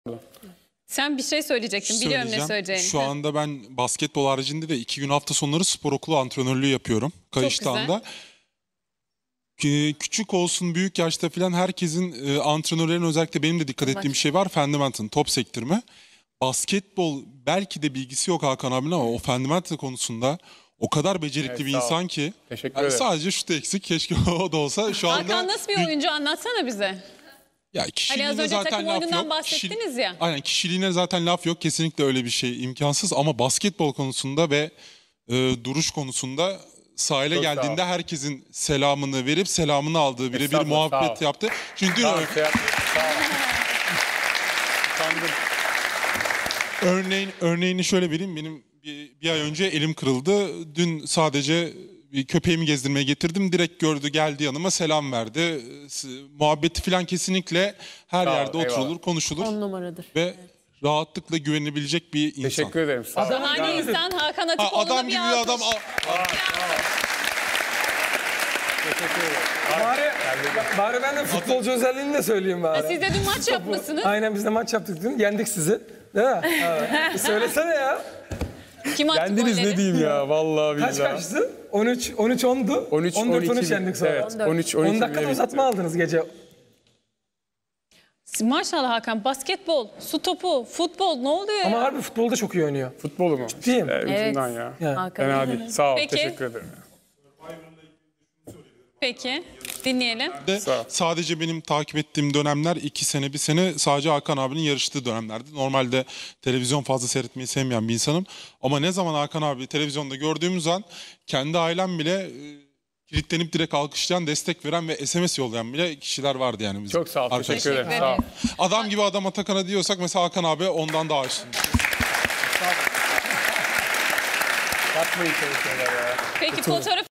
Sen bir şey söyleyecektin. Biliyorum ne söyleyeceğini. Şu anda ben basketbol haricinde de 2 gün hafta sonları spor okulu antrenörlüğü yapıyorum. Kayıştağ'da. Küçük olsun büyük yaşta falan herkesin antrenörlerin özellikle benim de dikkat ettiğim bir şey var. Fundamental, top sektirme. Basketbol belki de bilgisi yok Hakan abinin ama o fundamental konusunda o kadar becerikli bir insan ki. Teşekkür ederim. Sadece şut eksik. Keşke o da olsa. Şu anda Hakan nasıl bir oyuncu, anlatsana bize. Ya Hani kişiliğine az önce zaten takım laf oyunundan yok. bahsettiniz ya. Aynen, kişiliğine zaten laf yok. Kesinlikle öyle bir şey imkansız ama basketbol konusunda ve duruş konusunda sahile Çok geldiğinde herkesin selamını verip selamını aldığı birebir Estağfurullah, muhabbet yaptı. Çünkü Sağ ol. örneğini şöyle vereyim. Benim bir ay önce elim kırıldı. Dün sadece bir köpeğimi gezdirmeye getirdim. Direkt gördü, geldi yanıma, selam verdi. Muhabbeti falan kesinlikle her Sağ ol, yerde eyvallah. oturulur, konuşulur. 10 numaradır. Ve rahatlıkla güvenilebilecek bir insan. Teşekkür ederim. Sağ ol. Şahane insan Hakan Atipoğlu'na Adam bir gibi bir adam. alkış. Teşekkür ederim. Bari ben de futbolcu özelliğini de söyleyeyim bari. Siz de dün maç yapmışsınız. Aynen, biz de maç yaptık dün. Yendik sizi. Değil mi? Evet. Söylesene ya. Kim attı Yendiniz golleri? ne diyeyim ya vallahi billahi. Kaç kaçtı? 13-10'du. 13-12 yendik sonra. Evet 13-12 10 dakika uzatma aldınız gece. Maşallah Hakan, basketbol, su topu, futbol ne oluyor Ama ya? harbi futbolda çok iyi oynuyor. Futbolu mu? Ciddiyim. Ucundan ya. Yani. Hakan. Fena değil. Sağ ol. Peki. Teşekkür ederim. Peki, dinleyelim. De sadece benim takip ettiğim dönemler 2 sene, 1 sene sadece Hakan abinin yarıştığı dönemlerdi. Normalde televizyon fazla seyretmeyi sevmeyen bir insanım. Ama ne zaman Hakan abi televizyonda gördüğümüz an kendi ailem bile kilitlenip direkt alkışlayan, destek veren ve SMS yollayan bile kişiler vardı yani bizim. Çok sağ ol. Teşekkür Teşekkür ederim. Sağ ol. Adam gibi adam Atakan'a diyorsak mesela Hakan abi ondan daha üstün. Yapmayın şöyle şeyler ya. Peki fotoğraf